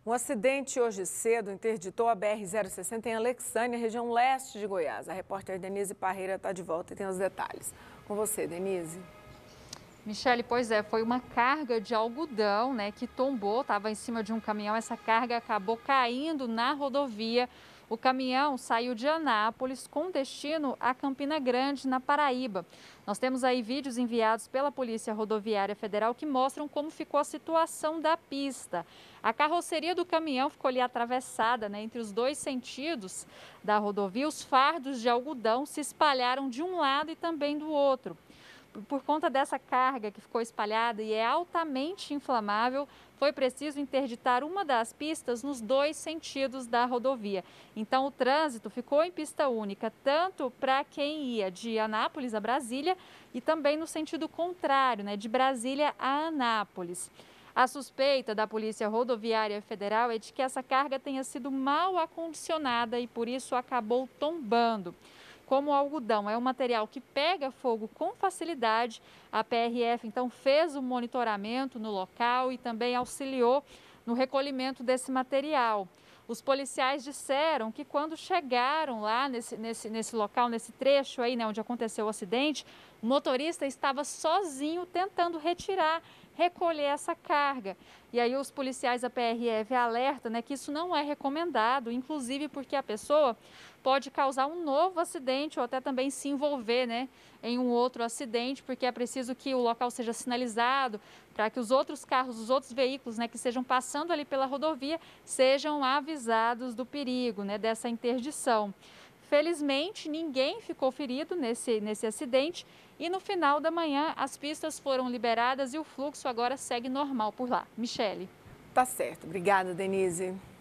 Um acidente hoje cedo interditou a BR-060 em Alexânia, região leste de Goiás. A repórter Denise Parreira está de volta e tem os detalhes. Com você, Denise. Michele, pois é, foi uma carga de algodão, que tombou, estava em cima de um caminhão. Essa carga acabou caindo na rodovia. O caminhão saiu de Anápolis com destino a Campina Grande, na Paraíba. Nós temos aí vídeos enviados pela Polícia Rodoviária Federal que mostram como ficou a situação da pista. A carroceria do caminhão ficou ali atravessada, entre os dois sentidos da rodovia. Os fardos de algodão se espalharam de um lado e também do outro. Por conta dessa carga que ficou espalhada e é altamente inflamável, foi preciso interditar uma das pistas nos dois sentidos da rodovia. Então, o trânsito ficou em pista única, tanto para quem ia de Anápolis a Brasília e também no sentido contrário, de Brasília a Anápolis. A suspeita da Polícia Rodoviária Federal é de que essa carga tenha sido mal acondicionada e por isso acabou tombando. Como o algodão é um material que pega fogo com facilidade, a PRF então fez o monitoramento no local e também auxiliou no recolhimento desse material. Os policiais disseram que quando chegaram lá nesse local, nesse trecho aí, onde aconteceu o acidente, o motorista estava sozinho tentando recolher essa carga. E aí os policiais da PRF alertam, que isso não é recomendado, inclusive porque a pessoa pode causar um novo acidente ou até também se envolver, em um outro acidente, porque é preciso que o local seja sinalizado para que os outros carros, os outros veículos, que estejam passando ali pela rodovia, sejam avisados do perigo, dessa interdição. Felizmente, ninguém ficou ferido nesse acidente e no final da manhã as pistas foram liberadas e o fluxo agora segue normal por lá. Michele. Tá certo. Obrigada, Denise.